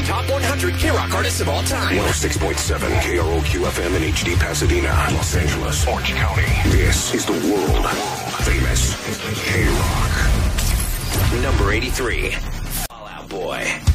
top 100 KROQ artists of all time. 106.7 KROQ FM in HD Pasadena, Los Angeles, Orange County. This is the world famous KROQ. Number 83. Fall Out Boy.